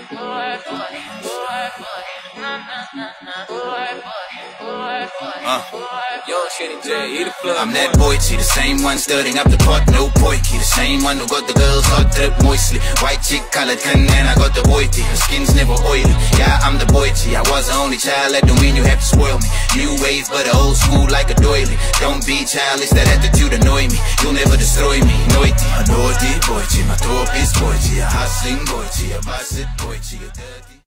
I'm that boy, the same one stirring up the pot, no poiky. The same one who got the girls hot drip moistly. White chick colored and I got the boy tea. Her skin's never oily, yeah, I'm the boy tea. I was the only child, that don't mean you have to spoil me. New wave, but old school like a doily. Don't be childish, that attitude annoy me. You'll never destroy me, noity. A naughty boy tea, my top is boy tea. A hustling boy tea, a busted boy tea, a dirty